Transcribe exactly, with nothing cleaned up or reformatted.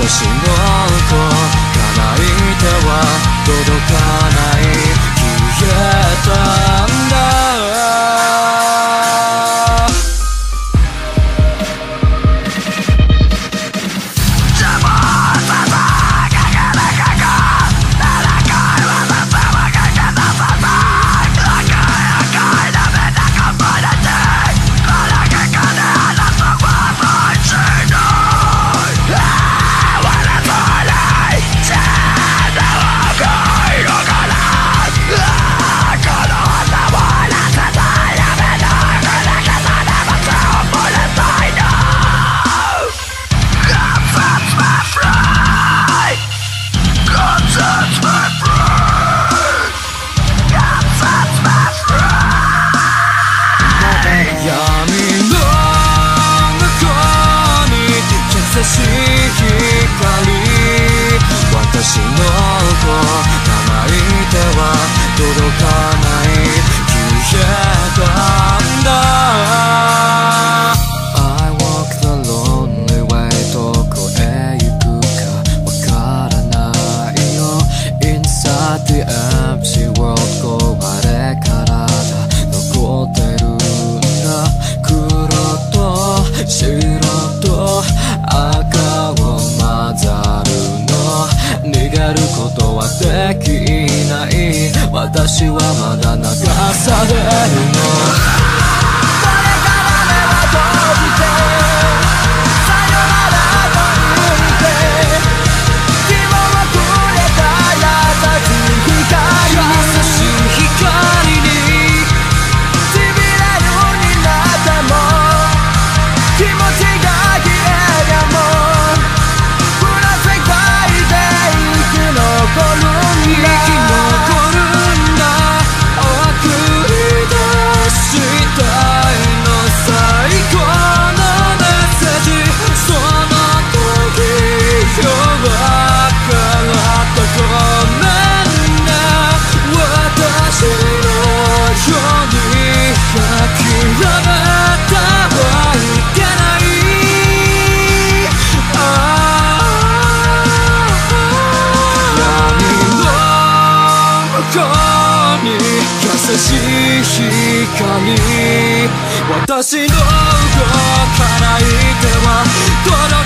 私の子叶いては届かない消えたんだ優しい光私の子叶いては届かない消えたんだ I walk the lonely way どこへ行くかわからないよ Inside the empty world 壊れからだ残ってるんだ黒と白と赤を混ざるの逃げることはできない私はまだ流されるのこれから目は閉じてさよならと言って希望をくれた優しい光優しい光にしびれるになっても気持ちが生き残るんだ送り出したいの最高のメッセージその時弱かったごめんね私のように諦めたはいけない優しい光私の声叶いては届